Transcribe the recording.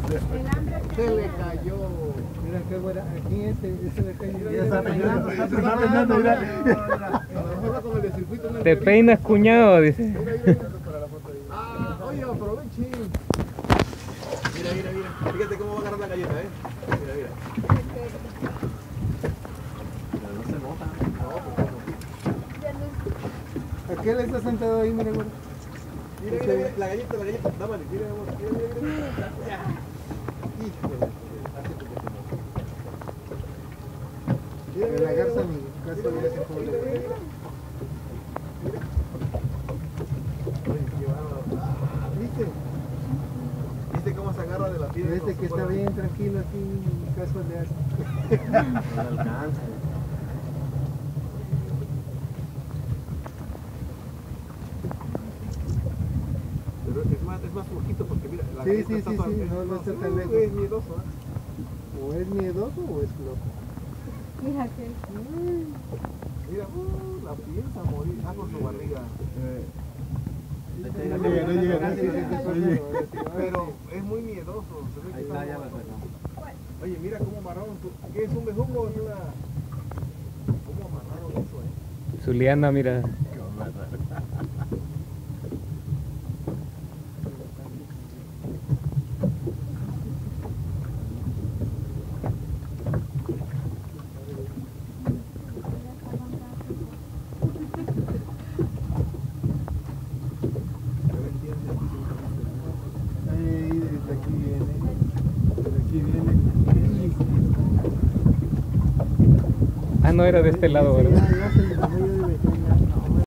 Se le cayó. Mira qué buena. Aquí ese le cayó. Ya está peinando, está peinando, mira. Con el de circuito. Te peinas, cuñado, dice. Oye, aproveche. Mira. Fíjate cómo va a agarrar la galleta, Mira. Pero no se nota. Aquel está sentado ahí, mira, güey. Mira, la galleta. Dámale, mira. Mira, la garza, mi caso ya se fue. ¿Viste cómo se agarra de la piedra? Este que está bien tranquilo aquí, mi caso le hace. No alcanza. Pero es más flojito porque mira, la Sí, está no está tan lejos. Es miedoso, O es miedoso o es loco. Fíjate. Mira, la piensa morir. Por su barriga. Pero es muy miedoso. Ahí está, ya la sacamos. Oye, mira cómo amarraron. ¿Qué es un bejuco o es una? ¿Cómo amarraron eso, Zuliana, mira. Ah, no era de este lado, ¿verdad?